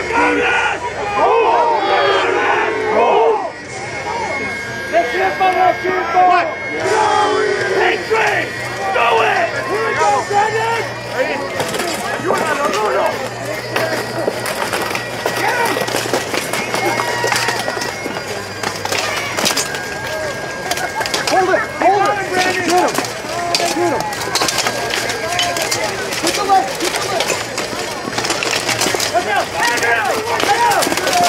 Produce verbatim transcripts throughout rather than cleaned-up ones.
What? Take three! Do it! Here we go, Brendan! Ready? You are not Bruno! Get him! Hold it! Hold it! Brandon! Get him! Get him! Keep the leg! Keep the leg! Watch out! Watch out! Watch out!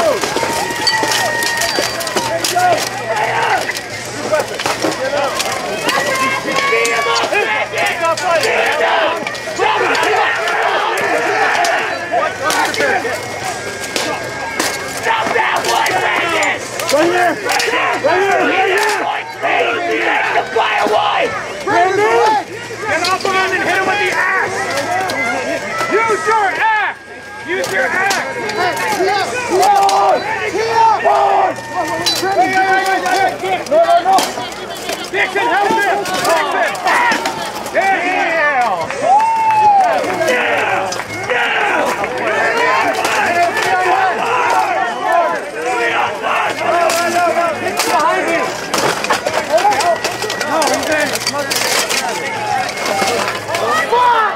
There you go! Hey up! Good weapon! Get up! Beat him up, Brandon! Stop fighting! Beat him down! Stop him! Stop that one, Brandon! Right here! Right here! Right here! Take the fire away! Brandon! Get off of him and hit him with the axe! Use your axe! Use your axe! Come on! Come on! No, no, no! Dixon, help him! Dixon! Yeah! Yeah! Yeah! Behind you! No, he's in! Fuck!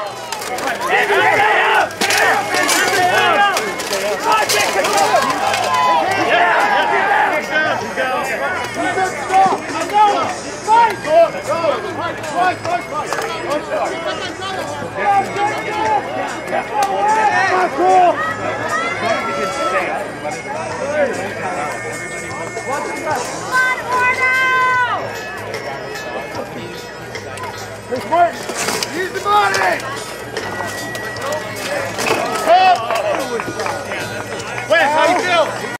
Come on, Orno! Hey, Martin!